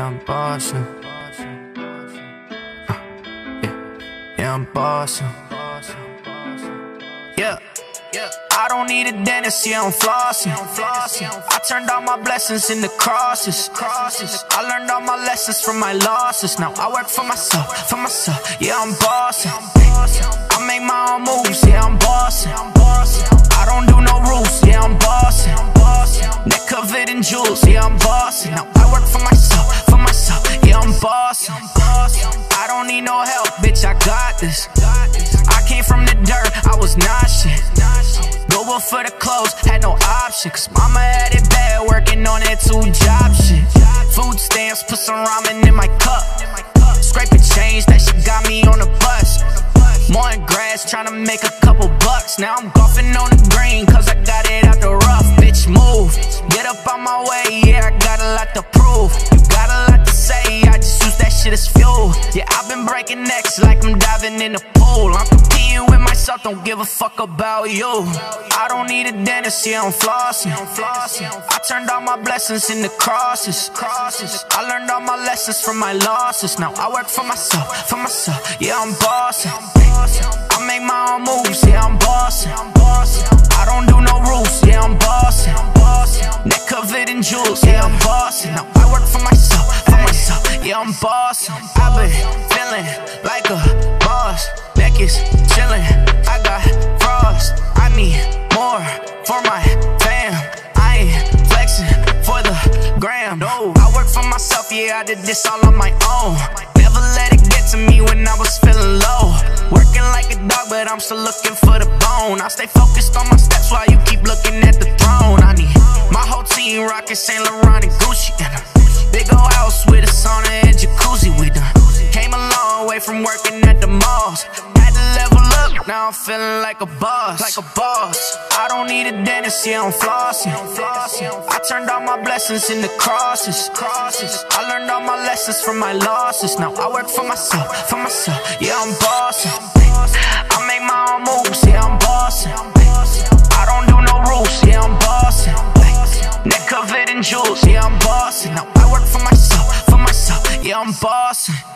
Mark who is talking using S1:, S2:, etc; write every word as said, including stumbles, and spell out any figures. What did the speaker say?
S1: Yeah, I'm bossing. Uh, yeah, yeah, I'm bossing. Yeah, yeah. I don't need a dentist, yeah, I'm flossing. I turned all my blessings into crosses. I learned all my lessons from my losses. Now I work for myself, for myself. Yeah, I'm bossing. I make my own moves, yeah, I'm bossing. I don't do no rules, yeah, I'm bossing. Neck covered in jewels, yeah, I'm bossing. Now I work for myself, for myself. Yeah, I'm bossing. I don't need no help, bitch, I got this. I came from the dirt, I was not shit. Go up for the clothes, had no option. Cause mama had it bad, working on that two job shit. Food stamps, put some ramen in my cup. Scraping change, that shit got me on the bus. Mowing grass, tryna make a couple bucks. Now I'm golfing on the green, cause I got it out the rough. Bitch, move, get up on my way, yeah, I got a lot to prove. You got a lot to say, I just use that shit as fuel. Yeah, I've been breaking necks like I'm diving in a pool. I'm competing with myself, don't give a fuck about you. I don't need a dentist, yeah, I'm flossing. I turned all my blessings into crosses. I learned all my lessons from my losses. Now I work for myself, for myself. Yeah, I'm bossing. I make my own moves, yeah, I'm bossing. I don't do no rules, yeah, I'm bossing. Neck covered in jewels, yeah, I'm bossing. Now I work for myself, for myself. Yeah, I'm bossing. I've been feeling like a boss. Neck is chilling, I got frost. I need more for my fam. I ain't flexing for the gram. No, I work for myself, yeah, I did this all on my own. Never let it get to me when I was feeling low. Working like a dog, but I'm still looking for the bone. I stay focused on my steps while you keep looking at the throne. I need my whole team rocking Saint Laurent and Gucci. And a big old house with a sauna and jacuzzi. We done came a long way from working at the malls. Had to level up, now I'm feeling like a boss. Like a boss. I don't need a dentist, yeah, I'm flossing. I turned all my blessings into crosses. I learned all my lessons from my losses. Now I work for myself, for myself. Yeah, I'm bossing. I make my own moves, yeah, I'm bossing. I don't do no rules, yeah, I'm bossing. Neck covered in jewels, yeah, I'm bossing. Now I work for myself, for myself. Yeah, I'm bossing.